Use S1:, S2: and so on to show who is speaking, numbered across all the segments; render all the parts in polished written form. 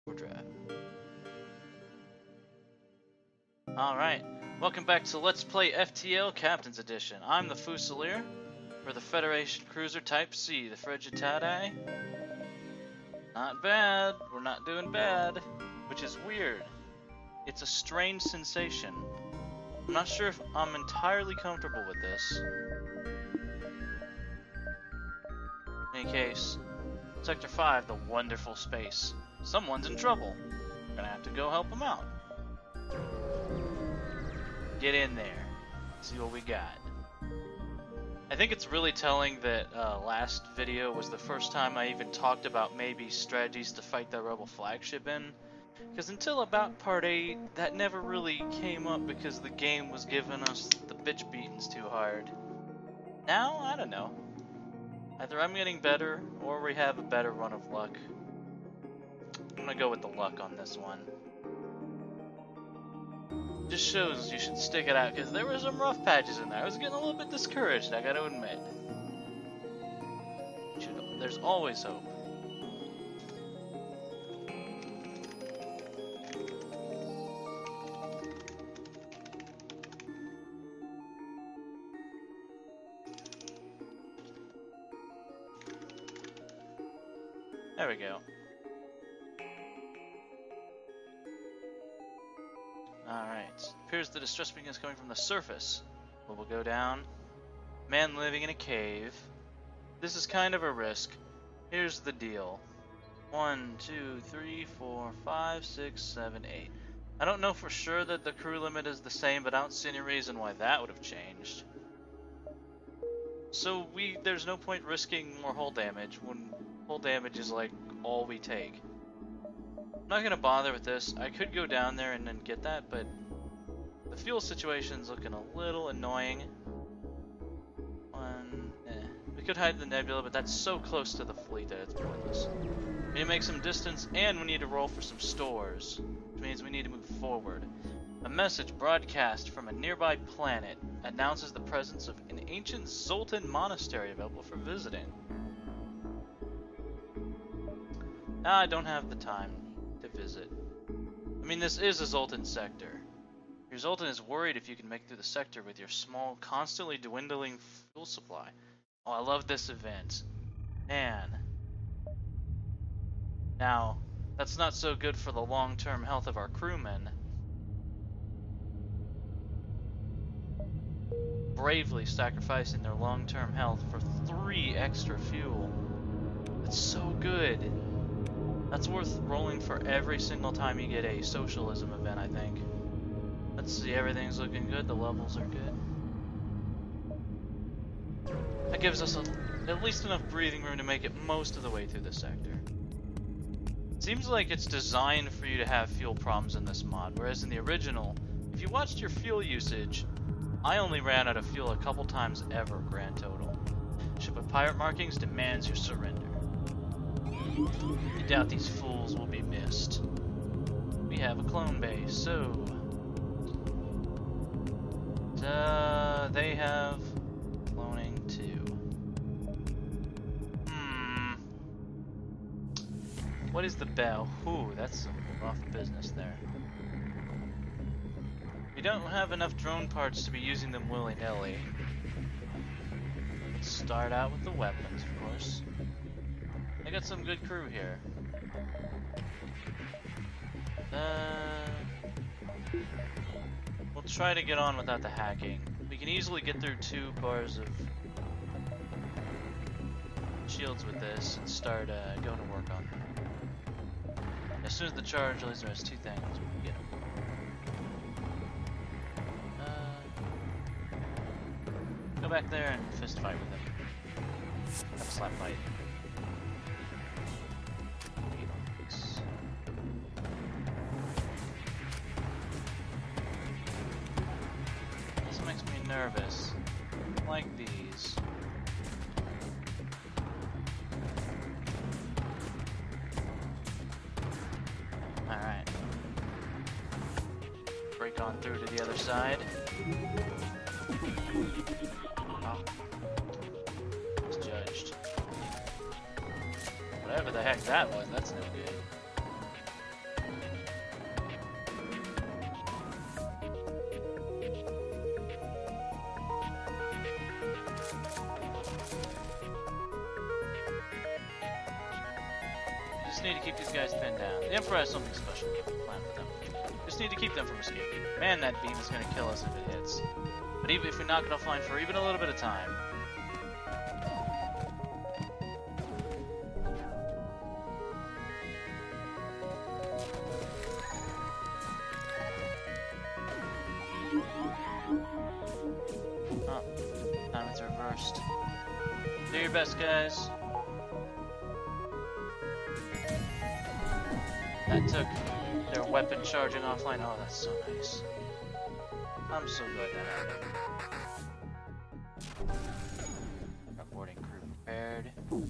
S1: Overdrive. Alright, welcome back to Let's Play FTL Captain's Edition. I'm the Fusilier for the Federation Cruiser Type C, the Frigitadae. Not bad, we're not doing bad, which is weird. It's a strange sensation. I'm not sure if I'm entirely comfortable with this. In any case, Sector 5, the wonderful space. Someone's in trouble. We're gonna have to go help them out. Get in there. See what we got. I think it's really telling that last video was the first time I even talked about maybe strategies to fight the Rebel flagship in. Because until about part 8, that never really came up because the game was giving us the bitch beatings too hard. Now, I don't know. Either I'm getting better, or we have a better run of luck. I'm gonna go with the luck on this one. Just shows you should stick it out, because there were some rough patches in there. I was getting a little bit discouraged, I gotta admit. There's always hope. There we go. Alright. Appears the distress beacon is coming from the surface. We'll go down. Man living in a cave. This is kind of a risk. Here's the deal. 1, 2, 3, 4, 5, 6, 7, 8. I don't know for sure that the crew limit is the same, but I don't see any reason why that would have changed. So there's no point risking more hull damage when hull damage is like all we take. I'm not gonna bother with this. I could go down there and then get that, but the fuel situation's looking a little annoying. We could hide the nebula, but that's so close to the fleet that it's pointless. We need to make some distance, and we need to roll for some stores, which means we need to move forward. A message broadcast from a nearby planet announces the presence of an ancient Zoltan monastery available for visiting. Now I don't have the time to visit. I mean, this is a Zoltan sector. Your Zoltan is worried if you can make through the sector with your small, constantly dwindling fuel supply. Oh, I love this event. Man. Now, that's not so good for the long-term health of our crewmen. Bravely sacrificing their long-term health for 3 extra fuel. That's so good. That's worth rolling for every single time you get a socialism event, I think. Let's see, everything's looking good, the levels are good. That gives us at least enough breathing room to make it most of the way through the sector. Seems like it's designed for you to have fuel problems in this mod, whereas in the original, if you watched your fuel usage, I only ran out of fuel a couple times ever, grand total. Ship with pirate markings demands your surrender. I doubt these fools will be missed. We have a clone base, so... they have cloning too. What is the bell? Ooh, that's some rough business there. We don't have enough drone parts to be using them willy-nilly. Let's start out with the weapons, of course. I got some good crew here. We'll try to get on without the hacking. We can easily get through 2 bars of shields with this and start going to work on them. As soon as the charge laser has 2 things, we can get them. Go back there and fist fight with them. Have a slap fight. This makes me nervous. Like these. Alright. Break on through to the other side. Oh. Was judged. Whatever the heck that was, that's no good. Just need to keep these guys pinned down. The Emperor has something special planned for them. Just need to keep them from escaping. Man, that beam is going to kill us if it hits. But even if we knock it offline for even a little bit of time. Oh, time it's reversed. Do your best, guys. That took their weapon charging offline. Oh, that's so nice. I'm so glad that happened. Reporting crew prepared.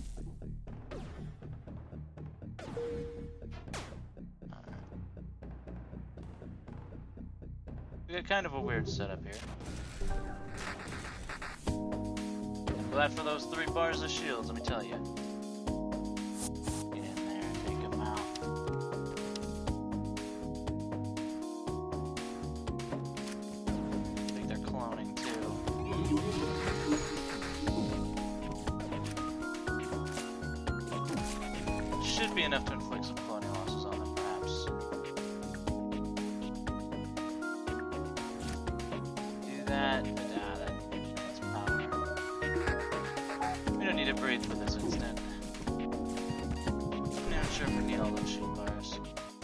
S1: We got kind of a weird setup here. Glad for those 3 bars of shields, let me tell you. Get in there and take them out. I think they're cloning too. Should be enough to inflict some cloning losses on them, perhaps. Do that. That's power. We don't need to breathe for this incident. I'm not sure if we need all those shield bars.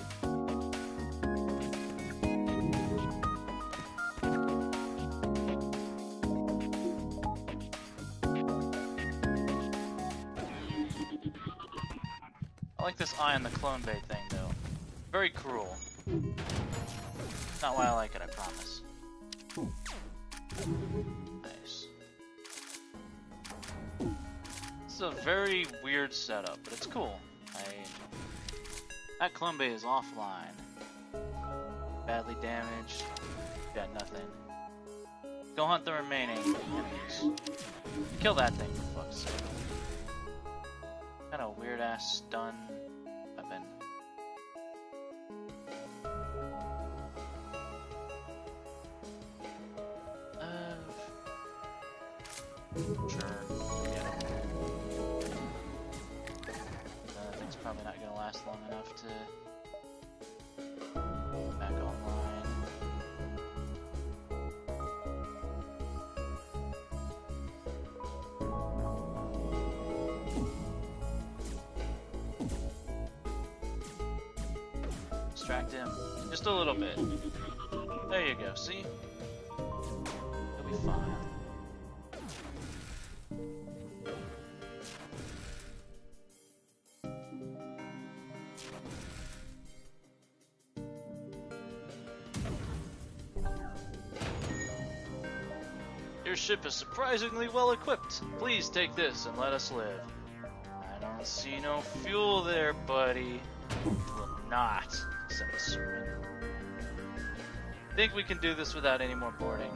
S1: I like this eye on the clone bait thing, though. Very cruel. Not why I like it, I promise. Nice. This is a very weird setup, but it's cool. That clone bait is offline. Badly damaged. Got nothing. Go hunt the remaining enemies. Kill that thing, for fuck's sake. Kind of weird ass stun weapon. Sure. Get it. Thing's probably not gonna last long enough to back online. Distract him just a little bit. There you go, see? He'll be fine. Your ship is surprisingly well equipped. Please take this and let us live. I don't see no fuel there, buddy. Will not send a servant. Think we can do this without any more boarding?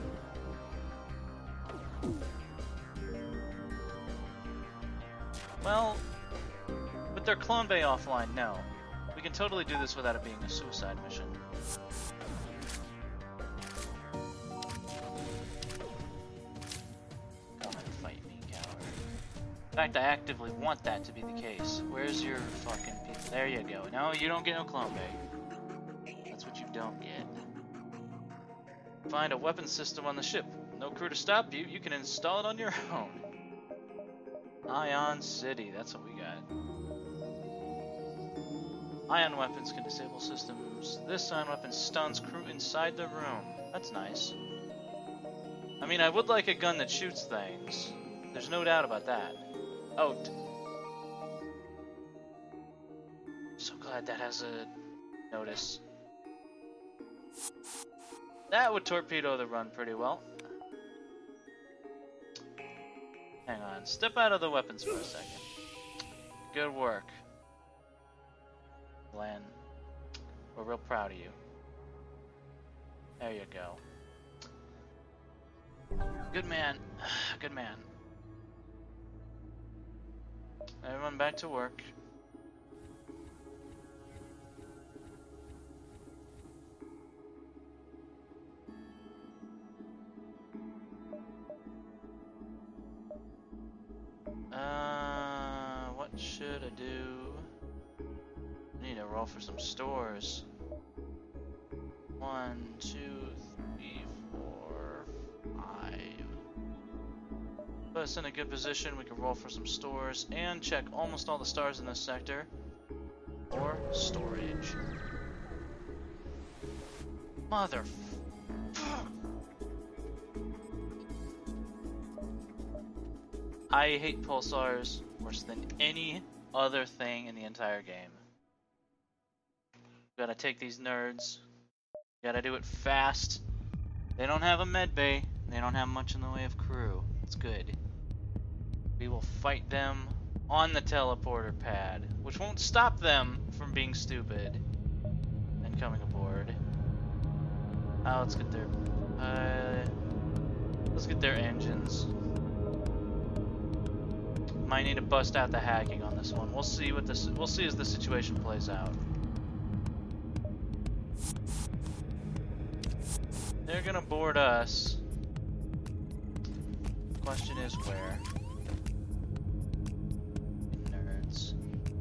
S1: Well, with their clone bay offline, no. We can totally do this without it being a suicide mission. Come and fight me, coward. In fact, I actively want that to be the case. Where's your fucking people? There you go. No, you don't get no clone bay. That's what you don't get. Find a weapon system on the ship. No crew to stop you. You can install it on your own. Ion City, that's what we got. Ion weapons can disable systems. This ion weapon stuns crew inside the room. That's nice. I mean, I would like a gun that shoots things. There's no doubt about that. Oh. So glad that has a notice. That would torpedo the run pretty well. Hang on, step out of the weapons for a second. Good work. Glenn, we're real proud of you. There you go. Good man. Good man. Everyone back to work. What should I do? need to roll for some stores. 1, 2, 3, 4, 5. Put us in a good position. We can roll for some stores and check almost all the stars in this sector. Or storage. Mother. I hate pulsars worse than any other thing in the entire game. Gotta take these nerds. Gotta do it fast. They don't have a med bay. They don't have much in the way of crew. It's good. We will fight them on the teleporter pad, which won't stop them from being stupid and coming aboard. Let's get their engines. Might need to bust out the hacking on this one. We'll see as the situation plays out. They're gonna board us. Question is where? Nerds.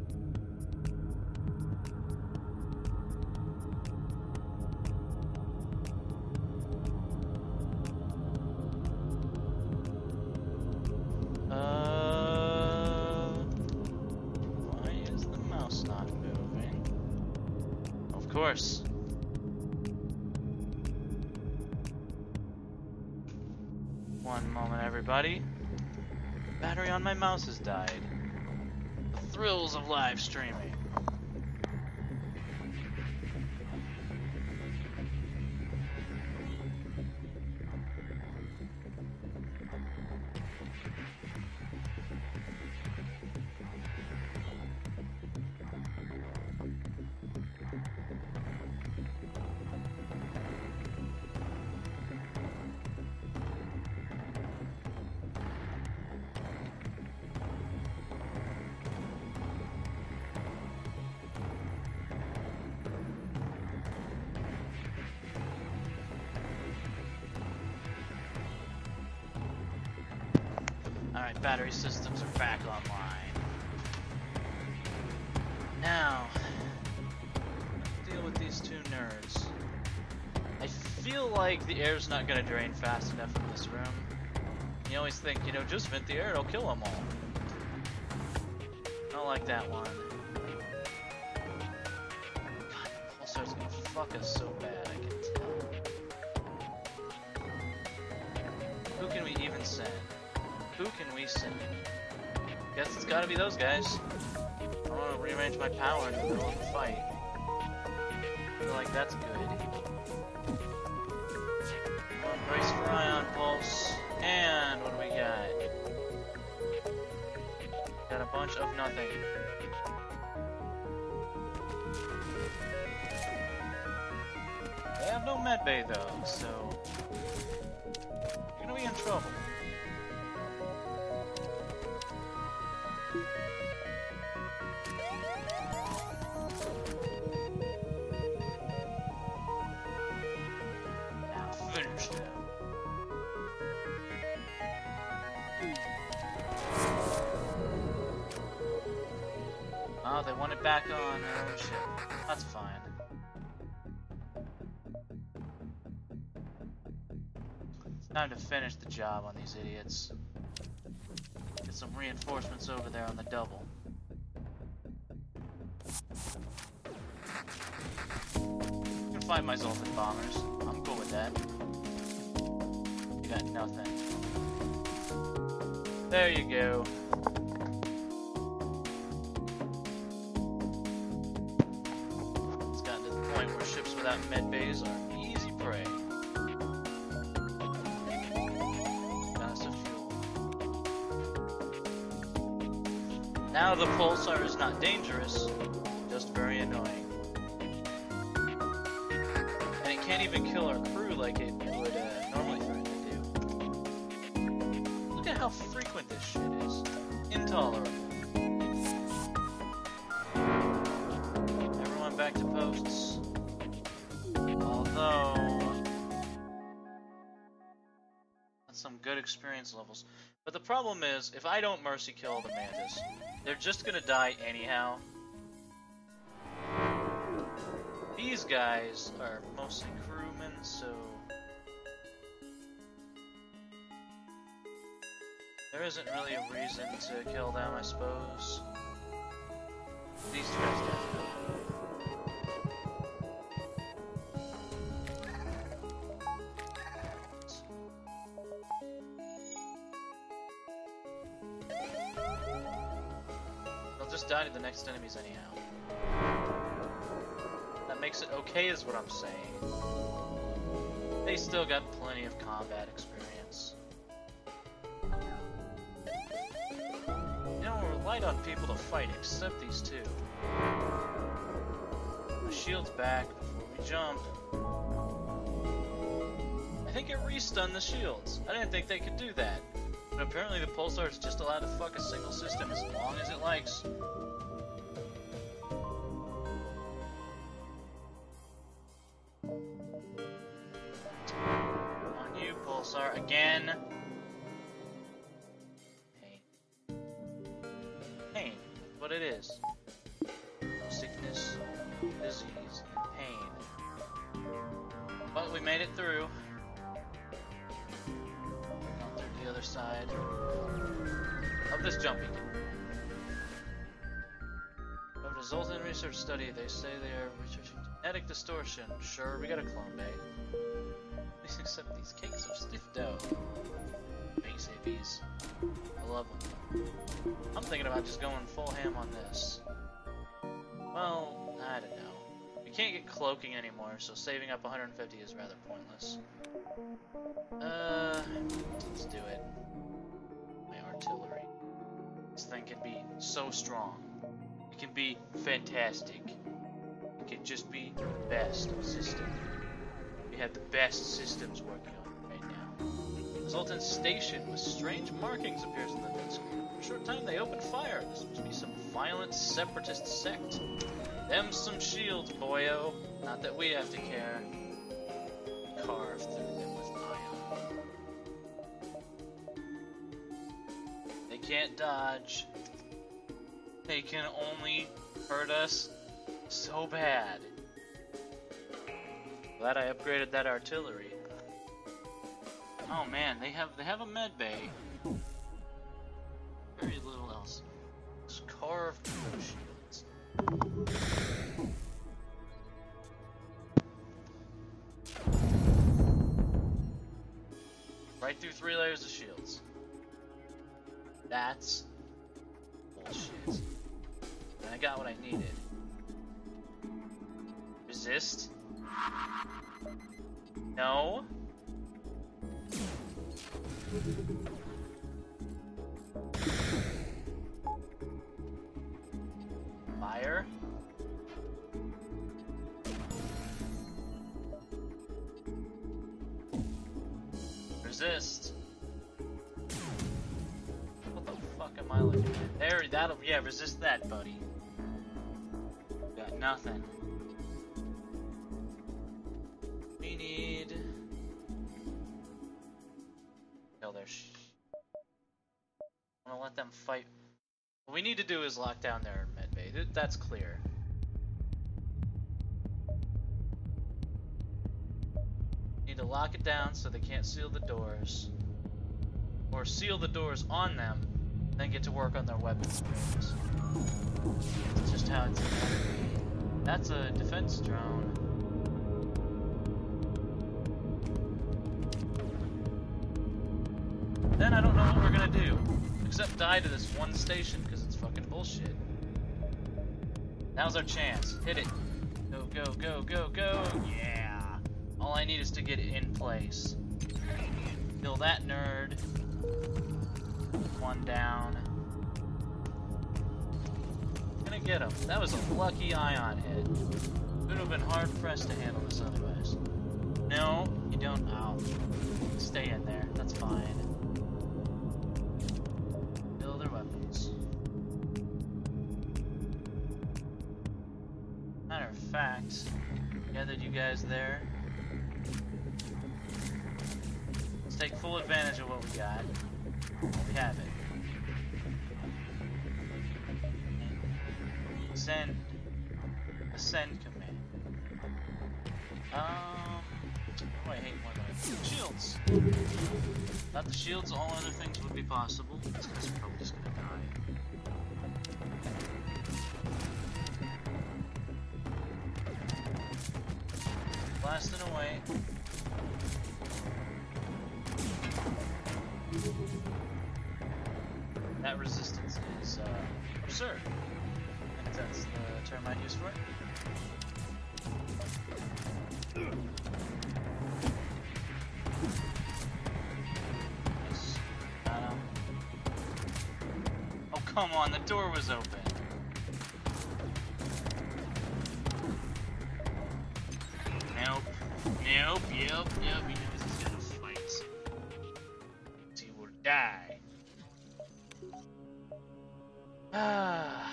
S1: Why is the mouse not moving? Of course. One moment, everybody. Battery on my mouse has died. The thrills of live streaming. Alright, battery systems are back online. Now, let's deal with these two nerds. I feel like the air's not going to drain fast enough in this room. You always think, you know, just vent the air, it'll kill them all. I don't like that one. God, the pulsar's going to fuck us so bad, I can tell. Who can we even send? Who can we send? Guess it's gotta be those guys. I want to rearrange my power in the middle of the fight. I feel like that's good. Brace for ion pulse. And what do we got? Got a bunch of nothing. They have no med bay though, so you're gonna be in trouble. Oh, they want it back on their own ship. That's fine. It's time to finish the job on these idiots. Get some reinforcements over there on the double. You can fight my Zoltan bombers. I'm cool with that. You got nothing. There you go. Without med bays are easy prey. Lots of fuel. Now the pulsar is not dangerous, just very annoying. And it can't even kill our crew like it would normally threaten to do. Look at how frequent this shit is. Intolerable. Everyone back to posts. Although, that's some good experience levels. But the problem is, if I don't mercy kill the Mantis, they're just gonna die anyhow. these guys are mostly crewmen, so there isn't really a reason to kill them, I suppose. These two guys definitely. They'll just die to the next enemies anyhow. That makes it okay is what I'm saying. They still got plenty of combat experience. You know, we're light on people to fight except these two. The shield's back before we jump. I think it restunned the shields. I didn't think they could do that. But apparently the Pulsar is just allowed to fuck a single system as long as it likes. On you, Pulsar, again. Pain. Pain, what it is. Sickness, disease, and pain. But we made it through. On through the other side of this jumping. A resultant research study, they say they are researching genetic distortion. Sure, we got a clone bay. Except these cakes are stiff dough. Base APs. I love them. I'm thinking about just going full ham on this. Well, I don't know. We can't get cloaking anymore, so saving up 150 is rather pointless. Let's do it. My artillery. This thing can be so strong. It can be fantastic. It can just be the best system. We have the best systems working on it right now. Resultant station with strange markings appears in the vid screen. For a short time they opened fire. This must be some violent separatist sect. Them some shields, boyo. Not that we have to care. Carve through them with iron. They can't dodge. They can only hurt us so bad. Glad I upgraded that artillery. Oh man, they have a med bay. Very little else. Just carved through shields. Right through 3 layers of shields. That's bullshit. And I got what I needed. Resist? No. Fire. Resist. What the fuck am I looking at? There, yeah, resist that, buddy. Got nothing. We need... kill their I'm gonna let them fight. What we need to do is lock down their medbay. That's clear. Need to lock it down so they can't seal the doors. Or seal the doors on them, then get to work on their weapons. That's just how it's gonna be. That's a defense drone. Then I don't know what we're gonna do. Except die to this one station, because it's fucking bullshit. Now's our chance. Hit it. Go, go, go, go, go. Yeah. All I need is to get it in place. Kill that nerd. One down. Gonna get him. That was a lucky ion hit. Would have been hard pressed to handle this otherwise. No, you don't. Oh. Stay in there. That's fine. Kill their weapons. Matter of fact, gathered you guys there. Let's take full advantage of what we got. We have it. Send. Ascend command. Oh, I hate more than I do. Shields! Without the shields, all other things would be possible. This guy's probably just gonna die. Blasting away. That resistance is, absurd. I think that's the term I'd use for it. Nice. Got him. Oh, come on, the door was open. Nope. Nope, yep, he knows he's gonna fight. He will die. Ah.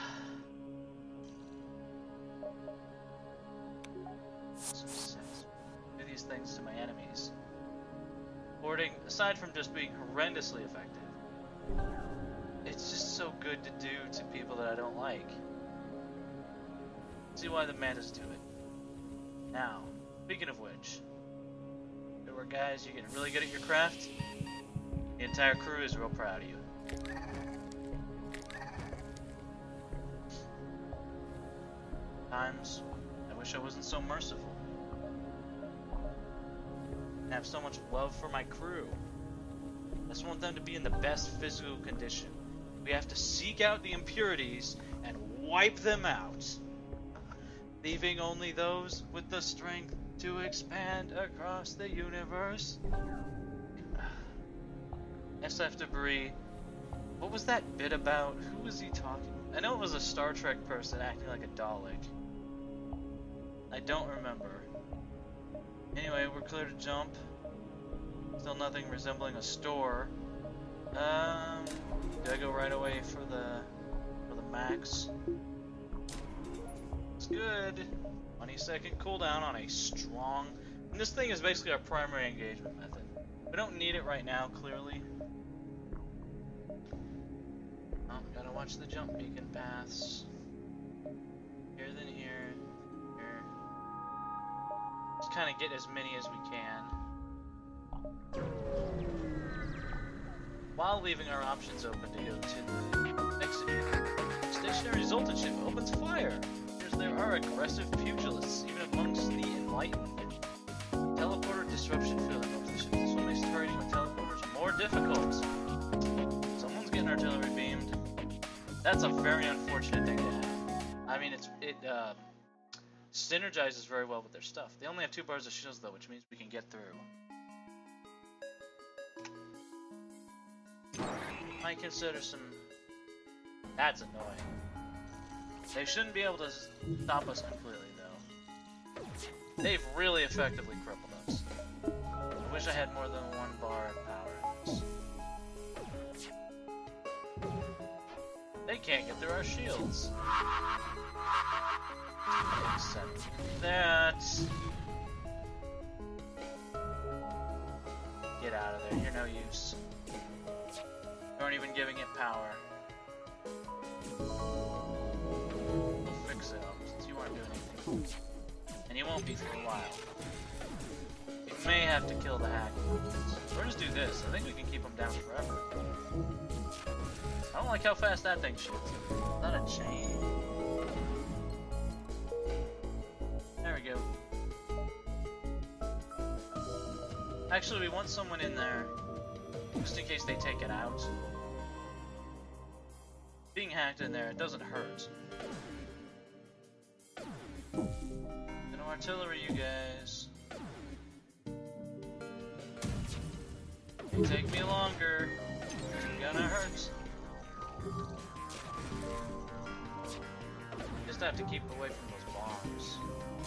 S1: Do these things to my enemies. Boarding, aside from just being horrendously effective, it's just so good to do to people that I don't like. See why the mantas do it. Now, speaking of which, there were guys, you're getting really good at your craft. The entire crew is real proud of you. Times, I wish I wasn't so merciful. I have so much love for my crew. I just want them to be in the best physical condition. We have to seek out the impurities and wipe them out, leaving only those with the strength to expand across the universe. SF Debris. What was that bit about? Who was he talking? I know it was a Star Trek person acting like a Dalek. I don't remember. Anyway, we're clear to jump. Still nothing resembling a store. Do I go right away for the max? It's good. 20-second cooldown on a strong. And this thing is basically our primary engagement method. We don't need it right now, clearly. Oh, gotta watch the jump beacon paths. Here, then here. Here. Just kind of get as many as we can, while leaving our options open to go to the exit. Stationary Zoltan ship opens fire. There are aggressive pugilists even amongst the enlightened. Teleporter disruption field amongst the ships. This one makes targeting with teleporters more difficult. Someone's getting artillery beamed. That's a very unfortunate thing to have. I mean, it synergizes very well with their stuff. They only have 2 bars of shields though, which means we can get through. Might consider some. That's annoying. They shouldn't be able to stop us completely, though. They've really effectively crippled us. I wish I had more than 1 bar of power in this. They can't get through our shields. Accept that. Get out of there, you're no use. You aren't even giving it power. Fix it up, since you aren't doing anything. And you won't be for a while. You may have to kill the hack. Or just do this. I think we can keep them down forever. I don't like how fast that thing shoots. Is that a chain? There we go. Actually, we want someone in there, just in case they take it out. Being hacked in there, it doesn't hurt. No artillery, you guys. It'll take me longer. It's gonna hurt. Just have to keep away from those bombs.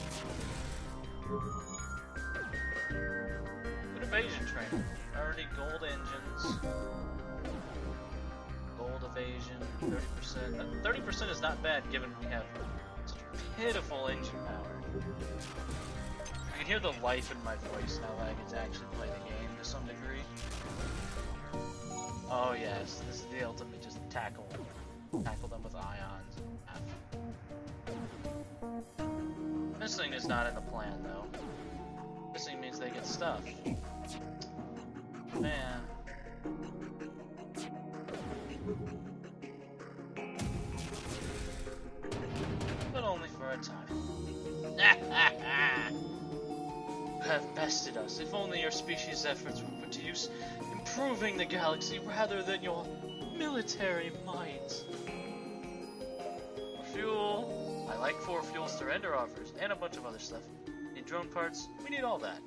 S1: Good evasion training. Already gold engines. Gold evasion, 30%. 30% is not bad given we have such pitiful engine power. I can hear the life in my voice now that I get to actually play the game to some degree. Oh yes, this is the ultimate, just tackle them with ions. This thing is not in the plan though. they get stuff. Man. But only for a time. You have bested us. If only your species' efforts were put to use, improving the galaxy rather than your military might. Fuel. I like 4 fuel surrender offers and a bunch of other stuff. Need drone parts. We need all that.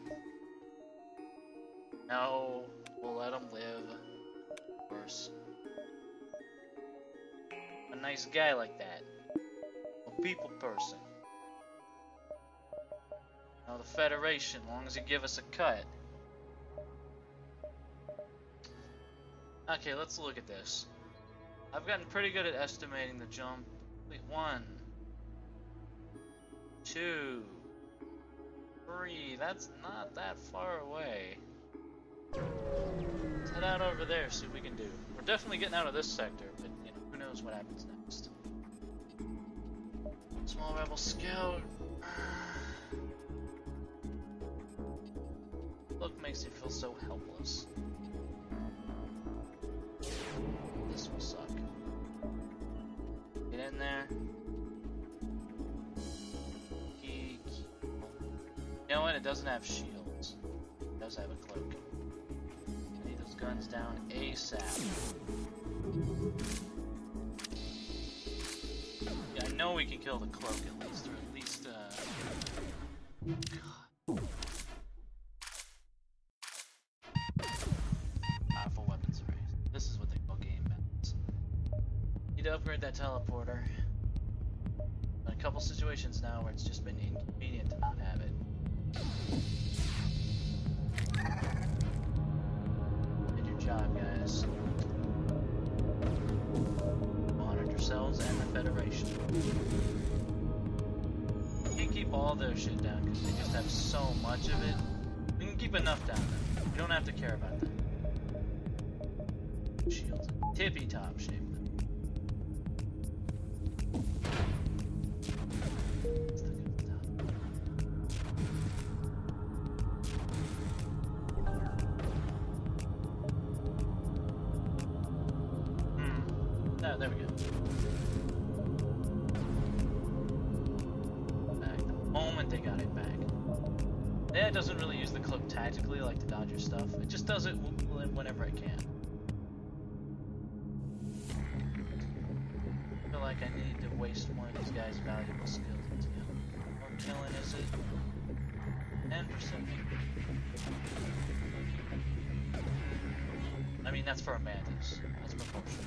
S1: No, we'll let them live. Of course. A nice guy like that. A people person. Now the Federation, as long as you give us a cut. Okay, let's look at this. I've gotten pretty good at estimating the jump. Wait, 1, 2, 3. That's not that far away. Let's head out over there, see what we can do. We're definitely getting out of this sector, but you know, who knows what happens next. Small rebel scout. Look makes you feel so helpless. This will suck. Get in there. You know what? It doesn't have shields. It does have a cloak. I need those guns down ASAP. Yeah, I know we can kill the cloak at least, or at least, God. Powerful weapons array. This is what they call game balance. Need to upgrade that teleporter. In a couple situations now where it's just been inconvenient to not have it. Did your job, guys. Honored yourselves and the Federation. You can't keep all their shit down because they just have so much of it. We can keep enough down though. You don't have to care about that. Shields. Tippy top shape. There we go. Back the moment they got it back. Yeah, it doesn't really use the cloak tactically like the Dodger stuff. It just does it whenever it can. I feel like I need to waste one of these guys' valuable skills into him. More killing, is it? And perception. I mean, that's for a mantis. That's proportional.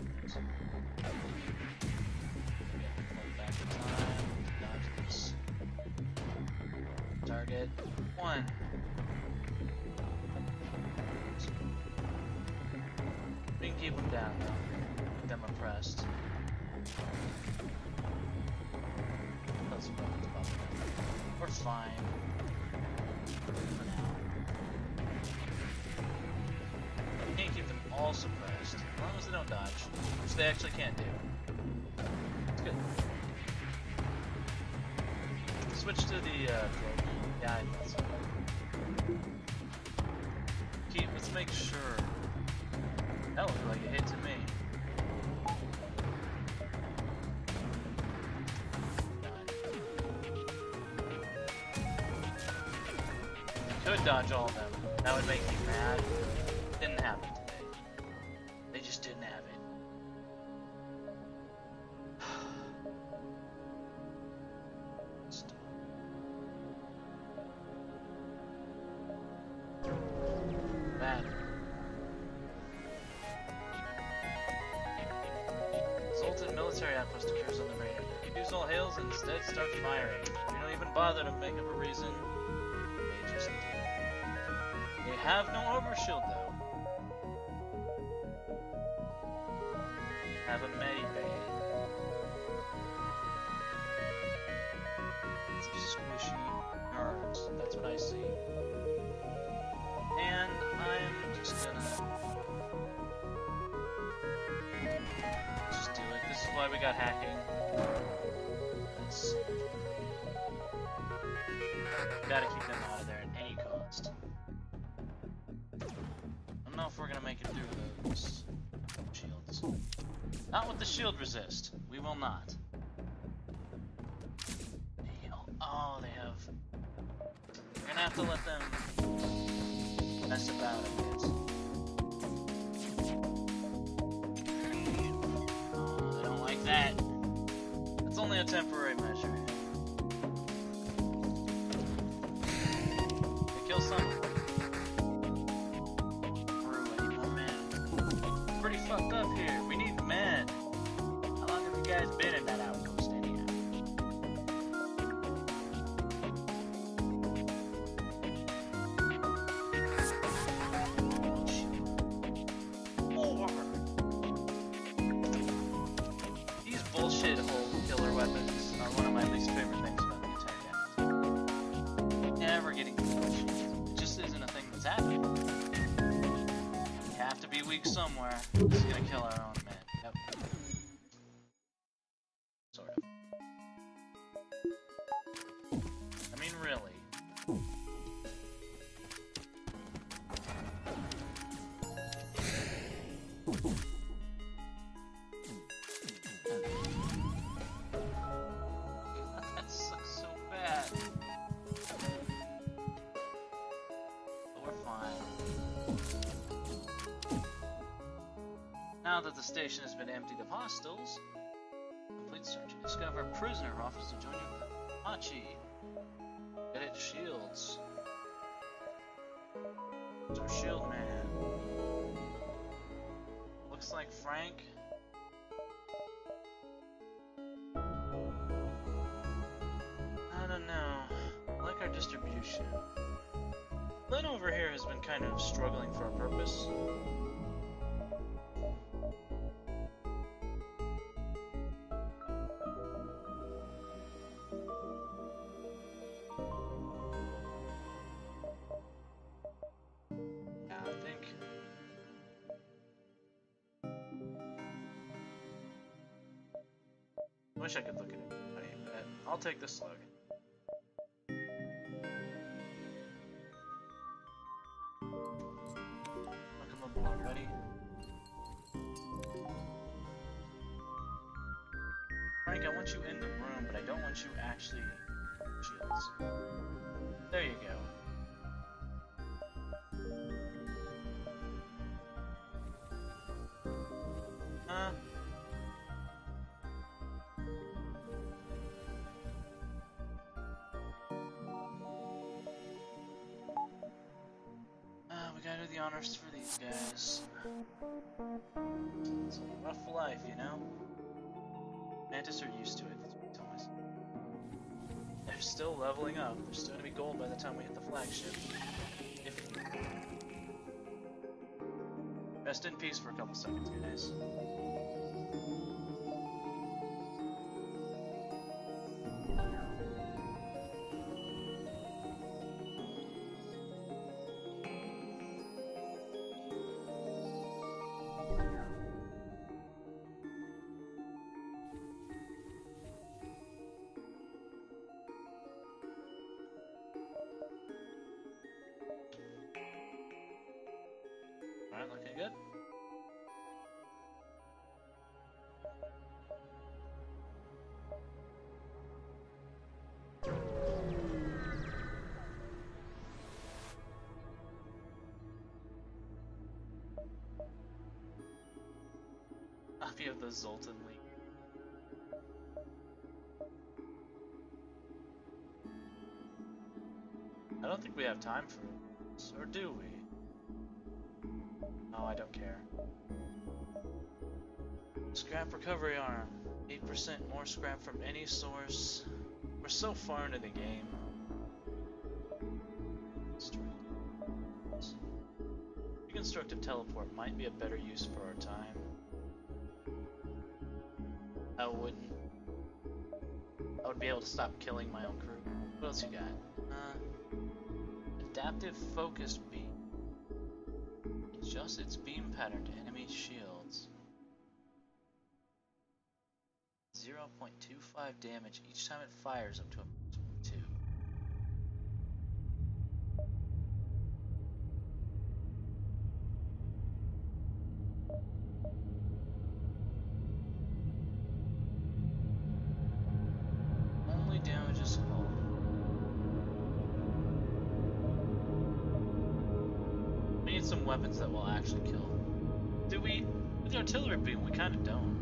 S1: Back in time. Dodge this. Target 1. We can keep them down though. Keep them oppressed. Those weapons above them. We're fine. For now. We can't keep them all suppressed. As long as they don't dodge. Which they actually can't do. It's good. Switch to the cloak. Yeah, I thought so. Let's make sure. That looked like a hit to me. Could dodge all of them. That would make me mad. Didn't happen today. They just didn't have it. Bad. Zoltan military outpost occurs on the radar. Reduce all hails and instead start firing. We don't even bother to make up a reason. They just do. They have no overshield though. Have a medibay. Some squishy nerds. That's what I see. And I'm just gonna just do it. This is why we got hacking. Gotta keep them out of there at any cost. shields. Shields. Not with the shield resist. We will not. Oh, they have... We're gonna have to let them mess about, I guess. Oh, I don't like that. It's only a temporary measure. They kill some. Pretty fucked up here. We need men. How long have you guys been in that outpost anyhow? More. These bullshit hole killer weapons are one of my least favorite things about the entire game. Never getting bullshit. It just isn't a thing that's happening. Have to be weak somewhere. This is gonna kill our own men. Yep. Sort of. I mean, really. That sucks so bad. But we're fine. Now that the station has been emptied of hostiles, complete search. You discover a prisoner who offers to join you. Hachi. Get it, shields. It's our shield man. Looks like Frank. I don't know. I like our distribution. Len over here has been kind of struggling for a purpose. Wish I could look at it. I'll take this slug. Welcome aboard, buddy. Frank, I want you in the room, but I don't want you actually shields. There you go. We gotta do the honors for these guys. It's a rough life, you know? Mantis are used to it, that's what I tell myself. They're still leveling up. They're still gonna be gold by the time we hit the flagship. If rest in peace for a couple seconds, guys. Alright, looking good. Copy of the Zoltan League. I don't think we have time for this, or do we? Oh, I don't care. Scrap recovery arm. 8% more scrap from any source. We're so far into the game. Reconstructive teleport might be a better use for our time. I would be able to stop killing my own crew. What else you got? Adaptive focus beam. Adjust its beam pattern to enemy shields. 0.25 damage each time it fires up to a 2. some weapons that will actually kill. Do we? With the artillery beam, we kind of don't.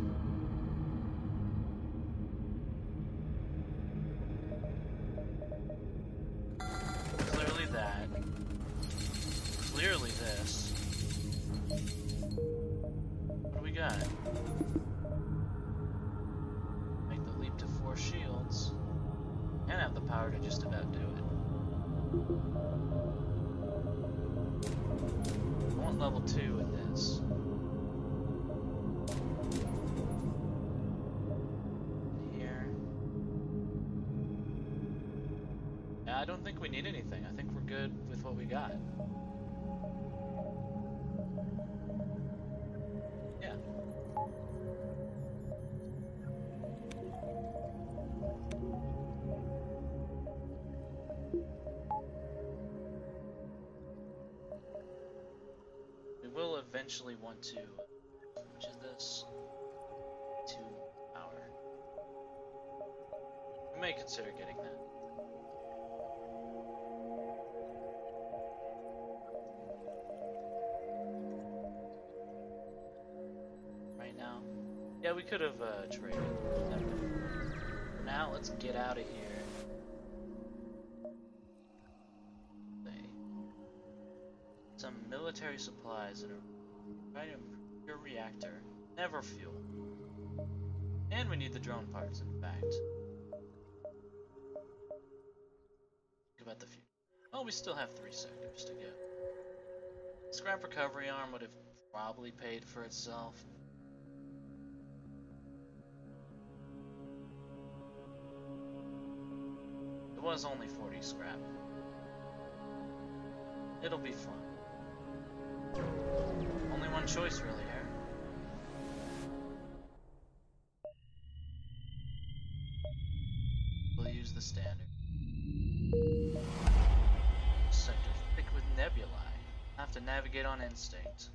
S1: Clearly that. Clearly this. What do we got? Make the leap to 4 shields. And have the power to just about do it. I want level 2 in this. Here. Yeah, I don't think we need anything. I think we're good with what we got. Yeah. Will eventually want to, which is this, 2 power. We may consider getting that. Right now? Yeah, we could have traded. For now, let's get out of here. Some military supplies and a pure reactor, never fuel. And we need the drone parts, in fact. Think about the future. Well, we still have 3 sectors to go. Scrap recovery arm would have probably paid for itself. It was only 40 scrap. It'll be fun. Only one choice, really, here. We'll use the standard. Sector thick with nebulae. Have to navigate on instinct.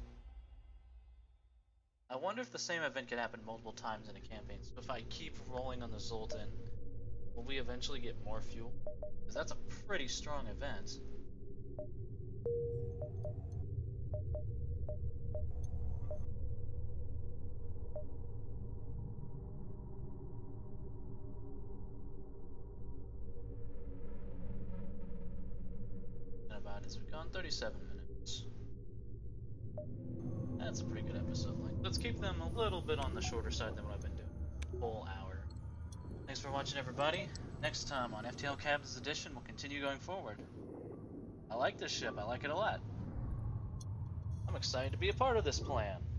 S1: I wonder if the same event could happen multiple times in a campaign. So if I keep rolling on the Zoltan, will we eventually get more fuel? Because that's a pretty strong event. We've gone 37 minutes. That's a pretty good episode length. Let's keep them a little bit on the shorter side than what I've been doing. Whole hour. Thanks for watching, everybody. Next time on FTL Captain's Edition, we'll continue going forward. I like this ship. I like it a lot. I'm excited to be a part of this plan.